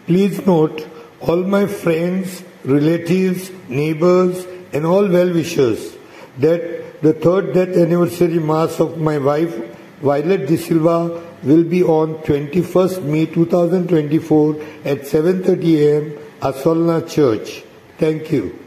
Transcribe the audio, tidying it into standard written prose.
Please note, all my friends, relatives, neighbors, and all well-wishers, that the third death anniversary Mass of my wife, Violet Dsilva, will be on 21st May 2024 at 7:30 a.m. Assolna Church. Thank you.